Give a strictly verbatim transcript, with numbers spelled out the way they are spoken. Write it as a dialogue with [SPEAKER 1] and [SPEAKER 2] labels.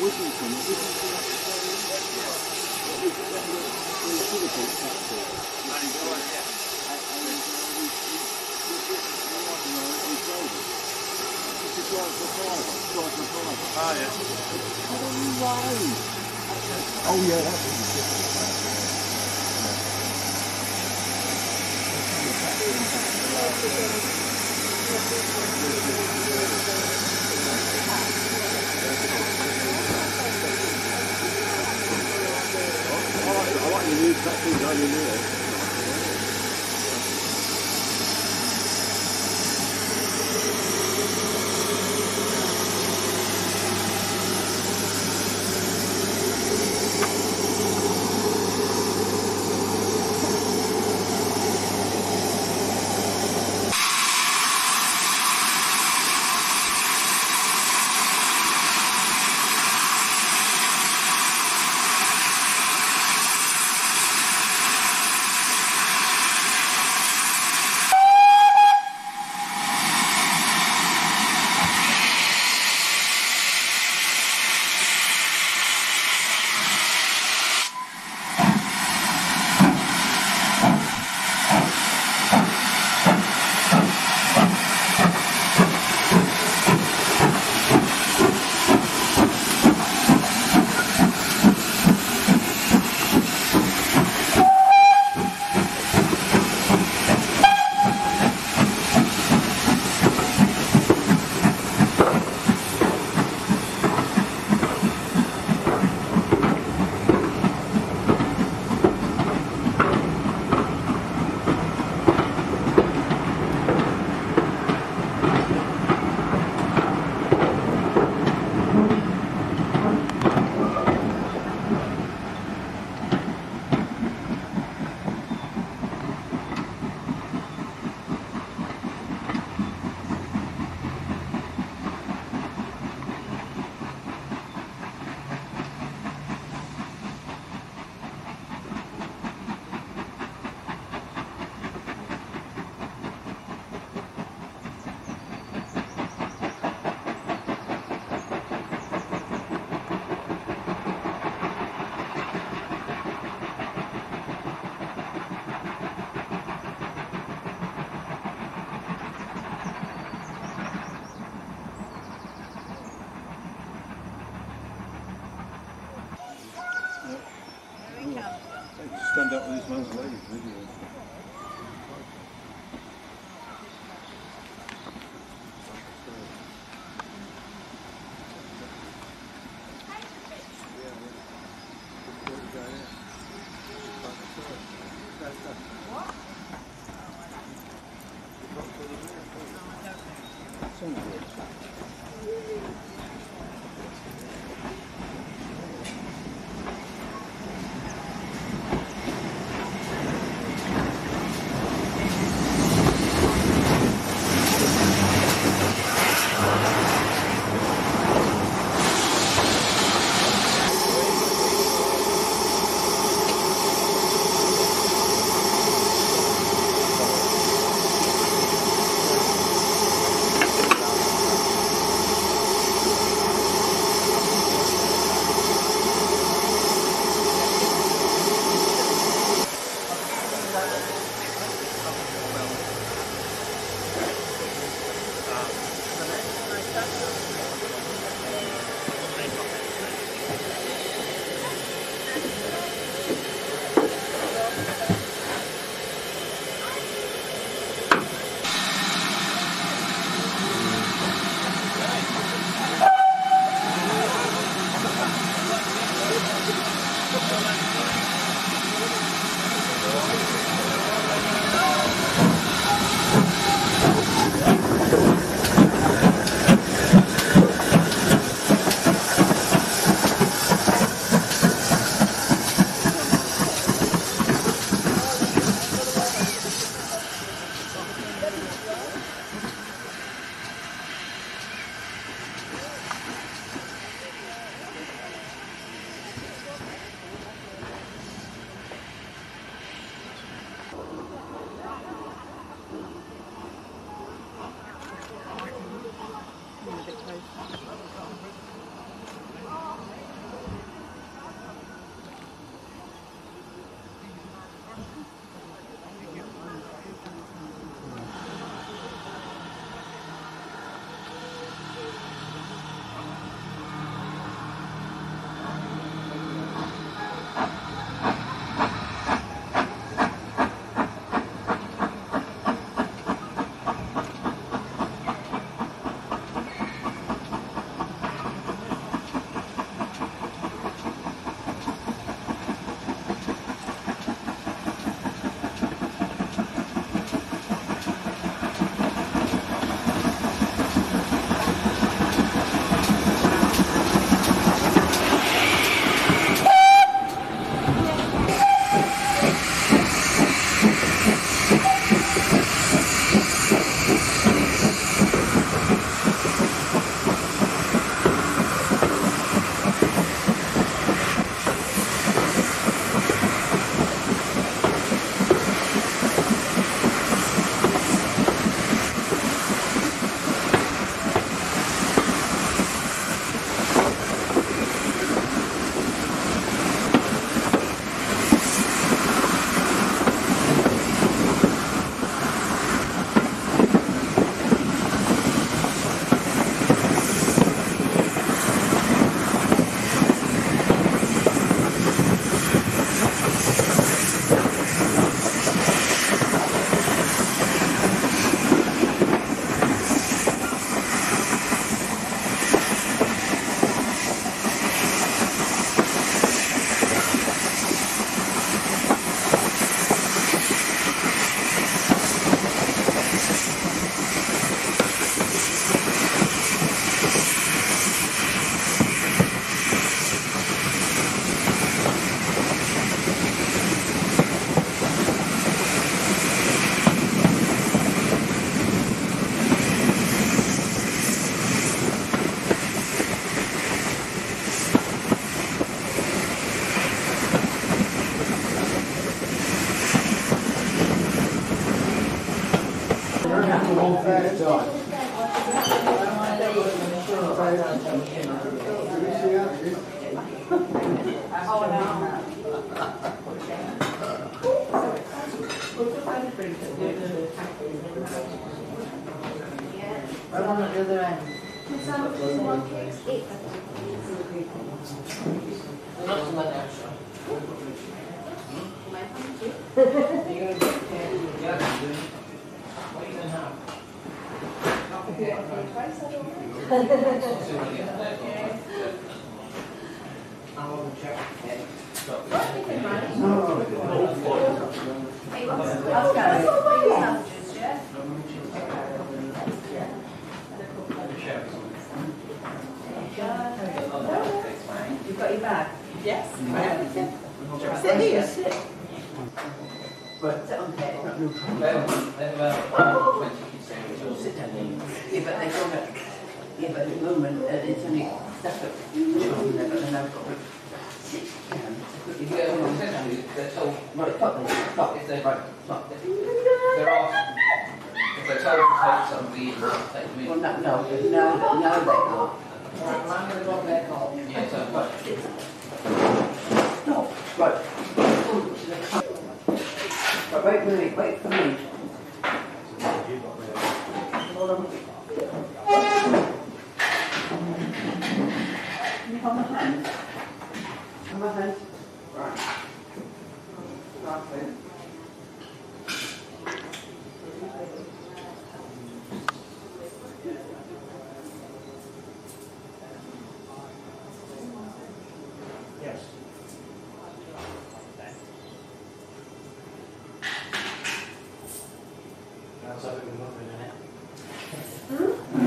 [SPEAKER 1] Oh yeah, that's I like the new tattoos on your mirror. Stand up with this man's legs, video.
[SPEAKER 2] I want at the other end. Not so much extra. You're going to get yeah, what are you going to have? I will check.
[SPEAKER 3] You've got your bag?
[SPEAKER 2] Yes.
[SPEAKER 3] Sit here, sit.
[SPEAKER 2] But
[SPEAKER 3] Sit on the bed. Sit down there. Yeah, but they've got it. Yeah, but at the moment, uh, it's only stuff at children there, but then I've got to sit down.
[SPEAKER 4] If you go on essentially, they're told,
[SPEAKER 3] Right, stop there, stop.
[SPEAKER 4] if they,
[SPEAKER 3] Right, stop.
[SPEAKER 4] they're asked, if they're told to take somebody in, they'll take them in.
[SPEAKER 3] Well, no, no, no, no, they are.
[SPEAKER 2] I'm going to go on their call.
[SPEAKER 4] Yeah, so, but,
[SPEAKER 3] Stop. Right. Right, wait for me, wait for me. Hold on. Can you hold my hand? Hold my hand. Right. Right then.
[SPEAKER 1] Yes.
[SPEAKER 4] that's something we're not doing, isn't it?
[SPEAKER 3] Hmm?